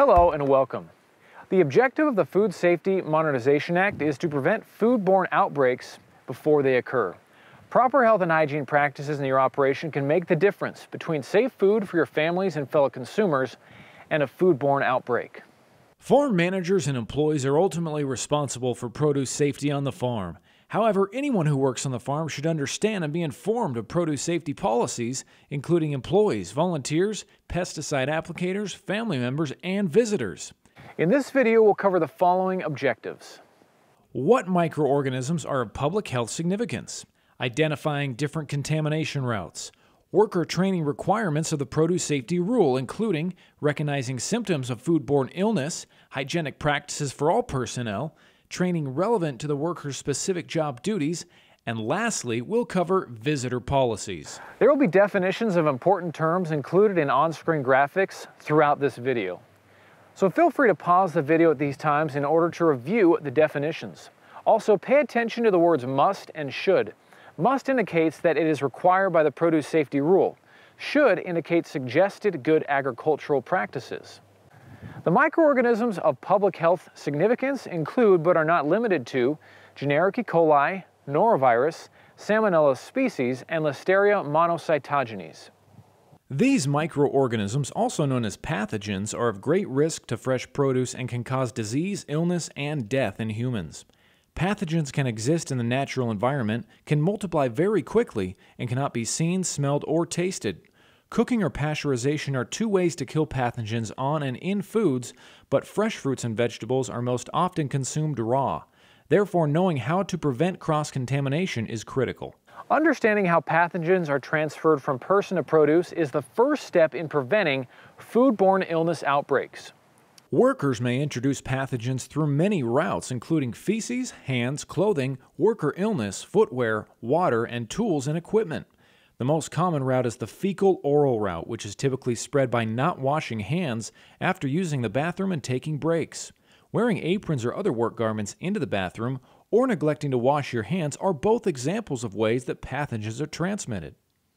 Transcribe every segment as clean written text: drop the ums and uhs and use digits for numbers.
Hello and welcome. The objective of the Food Safety Modernization Act is to prevent foodborne outbreaks before they occur. Proper health and hygiene practices in your operation can make the difference between safe food for your families and fellow consumers and a foodborne outbreak. Farm managers and employees are ultimately responsible for produce safety on the farm. However, anyone who works on the farm should understand and be informed of produce safety policies, including employees, volunteers, pesticide applicators, family members, and visitors. In this video, we'll cover the following objectives. What microorganisms are of public health significance? Identifying different contamination routes. Worker training requirements of the produce safety rule, including recognizing symptoms of foodborne illness, hygienic practices for all personnel, training relevant to the worker's specific job duties, and lastly, we'll cover visitor policies. There will be definitions of important terms included in on-screen graphics throughout this video. So feel free to pause the video at these times in order to review the definitions. Also, pay attention to the words must and should. Must indicates that it is required by the produce safety rule. Should indicates suggested good agricultural practices. The microorganisms of public health significance include, but are not limited to, generic E. coli, norovirus, Salmonella species, and Listeria monocytogenes. These microorganisms, also known as pathogens, are of great risk to fresh produce and can cause disease, illness, and death in humans. Pathogens can exist in the natural environment, can multiply very quickly, and cannot be seen, smelled, or tasted. Cooking or pasteurization are two ways to kill pathogens on and in foods, but fresh fruits and vegetables are most often consumed raw. Therefore, knowing how to prevent cross-contamination is critical. Understanding how pathogens are transferred from person to produce is the first step in preventing foodborne illness outbreaks. Workers may introduce pathogens through many routes, including feces, hands, clothing, worker illness, footwear, water, and tools and equipment. The most common route is the fecal-oral route, which is typically spread by not washing hands after using the bathroom and taking breaks. Wearing aprons or other work garments into the bathroom or neglecting to wash your hands are both examples of ways that pathogens are transmitted.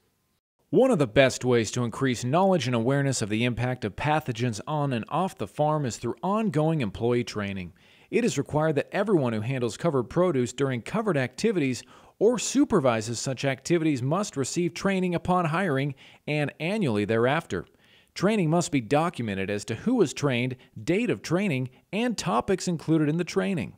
One of the best ways to increase knowledge and awareness of the impact of pathogens on and off the farm is through ongoing employee training. It is required that everyone who handles covered produce during covered activities or supervises such activities must receive training upon hiring and annually thereafter. Training must be documented as to who was trained, date of training, and topics included in the training.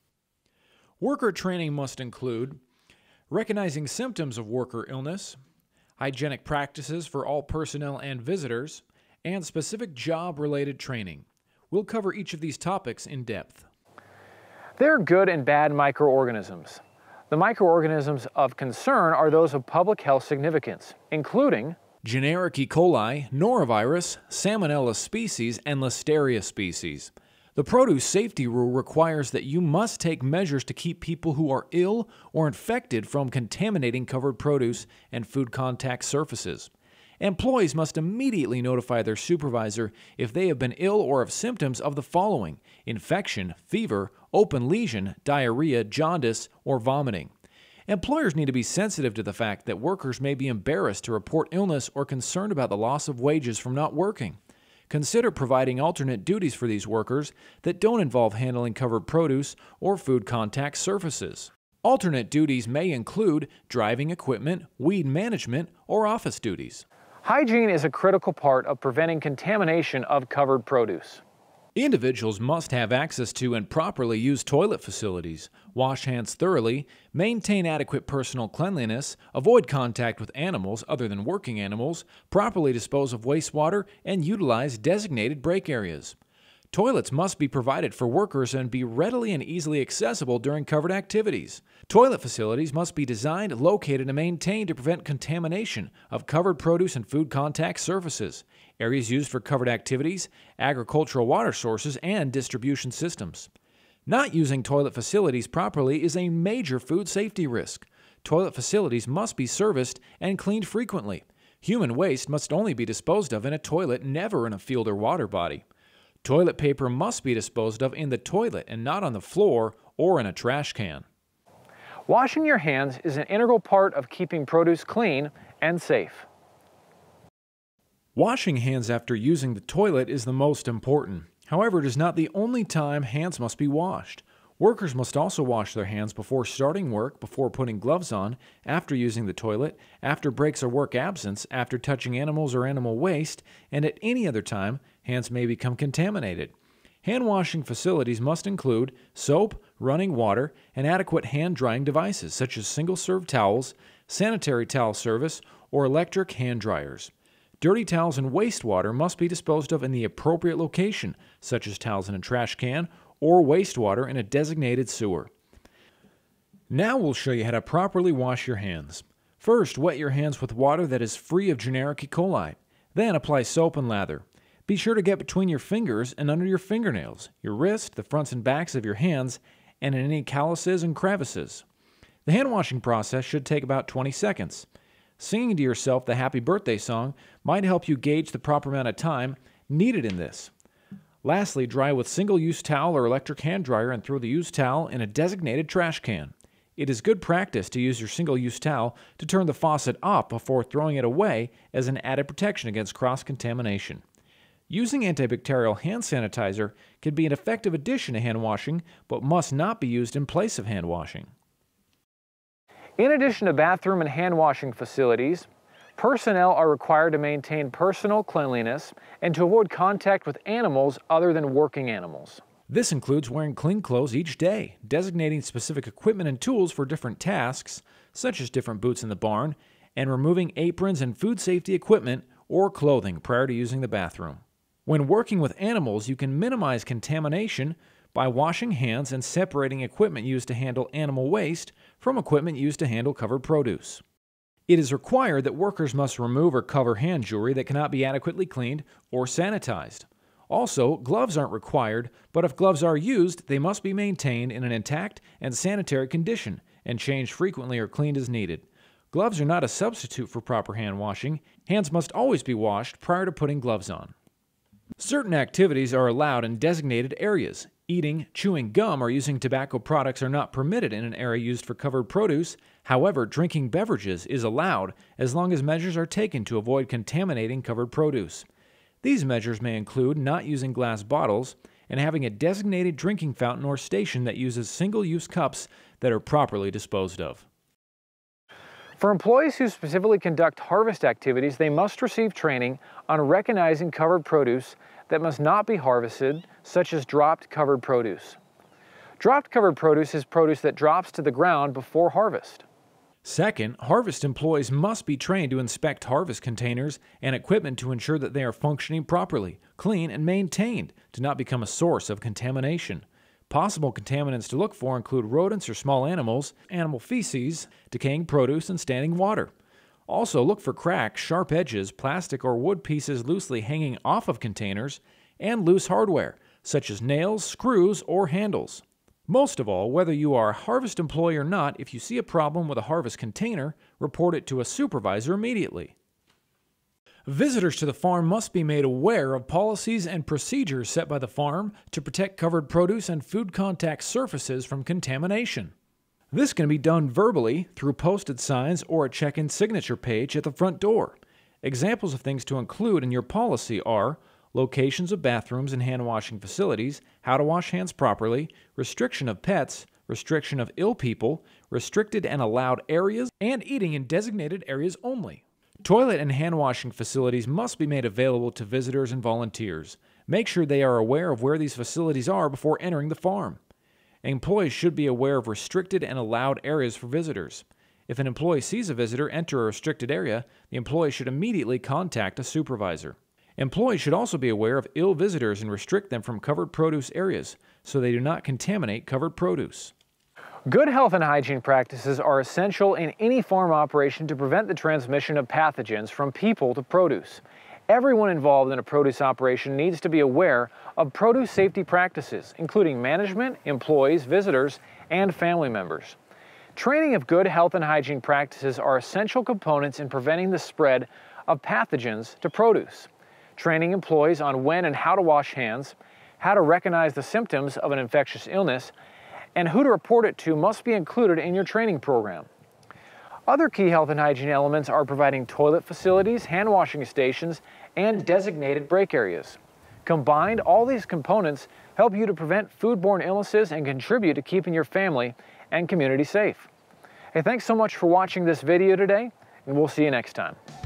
Worker training must include recognizing symptoms of worker illness, hygienic practices for all personnel and visitors, and specific job-related training. We'll cover each of these topics in depth. There are good and bad microorganisms. The microorganisms of concern are those of public health significance, including generic E. coli, norovirus, Salmonella species, and Listeria species. The produce safety rule requires that you must take measures to keep people who are ill or infected from contaminating covered produce and food contact surfaces. Employees must immediately notify their supervisor if they have been ill or have symptoms of the following: infection, fever, open lesion, diarrhea, jaundice, or vomiting. Employers need to be sensitive to the fact that workers may be embarrassed to report illness or concerned about the loss of wages from not working. Consider providing alternate duties for these workers that don't involve handling covered produce or food contact surfaces. Alternate duties may include driving equipment, weed management, or office duties. Hygiene is a critical part of preventing contamination of covered produce. Individuals must have access to and properly use toilet facilities, wash hands thoroughly, maintain adequate personal cleanliness, avoid contact with animals other than working animals, properly dispose of wastewater, and utilize designated break areas. Toilets must be provided for workers and be readily and easily accessible during covered activities. Toilet facilities must be designed, located, and maintained to prevent contamination of covered produce and food contact surfaces, areas used for covered activities, agricultural water sources, and distribution systems. Not using toilet facilities properly is a major food safety risk. Toilet facilities must be serviced and cleaned frequently. Human waste must only be disposed of in a toilet, never in a field or water body. Toilet paper must be disposed of in the toilet and not on the floor or in a trash can. Washing your hands is an integral part of keeping produce clean and safe. Washing hands after using the toilet is the most important. However, it is not the only time hands must be washed. Workers must also wash their hands before starting work, before putting gloves on, after using the toilet, after breaks or work absence, after touching animals or animal waste, and at any other time hands may become contaminated. Hand washing facilities must include soap, running water, and adequate hand drying devices such as single-serve towels, sanitary towel service, or electric hand dryers. Dirty towels and wastewater must be disposed of in the appropriate location, such as towels in a trash can or wastewater in a designated sewer. Now we'll show you how to properly wash your hands. First, wet your hands with water that is free of generic E. coli. Then apply soap and lather. Be sure to get between your fingers and under your fingernails, your wrist, the fronts and backs of your hands, and in any calluses and crevices. The hand washing process should take about 20 seconds. Singing to yourself the happy birthday song might help you gauge the proper amount of time needed in this. Lastly, dry with single-use towel or electric hand dryer and throw the used towel in a designated trash can. It is good practice to use your single-use towel to turn the faucet off before throwing it away as an added protection against cross-contamination. Using antibacterial hand sanitizer can be an effective addition to hand washing, but must not be used in place of hand washing. In addition to bathroom and hand washing facilities, personnel are required to maintain personal cleanliness and to avoid contact with animals other than working animals. This includes wearing clean clothes each day, designating specific equipment and tools for different tasks, such as different boots in the barn, and removing aprons and food safety equipment or clothing prior to using the bathroom. When working with animals, you can minimize contamination by washing hands and separating equipment used to handle animal waste from equipment used to handle covered produce. It is required that workers must remove or cover hand jewelry that cannot be adequately cleaned or sanitized. Also, gloves aren't required, but if gloves are used, they must be maintained in an intact and sanitary condition and changed frequently or cleaned as needed. Gloves are not a substitute for proper hand washing. Hands must always be washed prior to putting gloves on. Certain activities are allowed in designated areas. Eating, chewing gum, or using tobacco products are not permitted in an area used for covered produce. However, drinking beverages is allowed as long as measures are taken to avoid contaminating covered produce. These measures may include not using glass bottles and having a designated drinking fountain or station that uses single-use cups that are properly disposed of. For employees who specifically conduct harvest activities, they must receive training on recognizing covered produce that must not be harvested, such as dropped covered produce. Dropped covered produce is produce that drops to the ground before harvest. Second, harvest employees must be trained to inspect harvest containers and equipment to ensure that they are functioning properly, clean, and maintained to not become a source of contamination. Possible contaminants to look for include rodents or small animals, animal feces, decaying produce, and standing water. Also, look for cracks, sharp edges, plastic or wood pieces loosely hanging off of containers, and loose hardware, such as nails, screws, or handles. Most of all, whether you are a harvest employee or not, if you see a problem with a harvest container, report it to a supervisor immediately. Visitors to the farm must be made aware of policies and procedures set by the farm to protect covered produce and food contact surfaces from contamination. This can be done verbally through posted signs or a check-in signature page at the front door. Examples of things to include in your policy are locations of bathrooms and hand washing facilities, how to wash hands properly, restriction of pets, restriction of ill people, restricted and allowed areas, and eating in designated areas only. Toilet and hand washing facilities must be made available to visitors and volunteers. Make sure they are aware of where these facilities are before entering the farm. Employees should be aware of restricted and allowed areas for visitors. If an employee sees a visitor enter a restricted area, the employee should immediately contact a supervisor. Employees should also be aware of ill visitors and restrict them from covered produce areas so they do not contaminate covered produce. Good health and hygiene practices are essential in any farm operation to prevent the transmission of pathogens from people to produce. Everyone involved in a produce operation needs to be aware of produce safety practices, including management, employees, visitors, and family members. Training of good health and hygiene practices are essential components in preventing the spread of pathogens to produce. Training employees on when and how to wash hands, how to recognize the symptoms of an infectious illness, and who to report it to must be included in your training program. Other key health and hygiene elements are providing toilet facilities, hand washing stations, and designated break areas. Combined, all these components help you to prevent foodborne illnesses and contribute to keeping your family and community safe. Hey, thanks so much for watching this video today, and we'll see you next time.